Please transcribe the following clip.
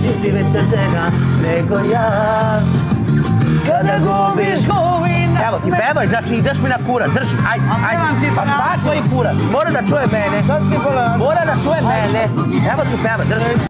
ti si veća žena nego ja. Kada gubiš na Evo ti pevaš, znači ideš mi na kurac, drži, ajde. Pa šta tvoj kurac? Mora da čuje mene. Mora da čuje mene. Evo ti peva, drži.